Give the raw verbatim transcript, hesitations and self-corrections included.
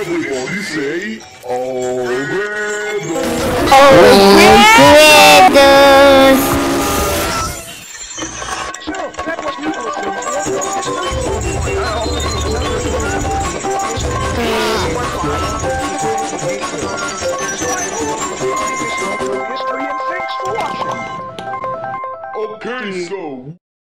Everybody say, oh, Grimdles. Oh, Grimdles. So, that was you.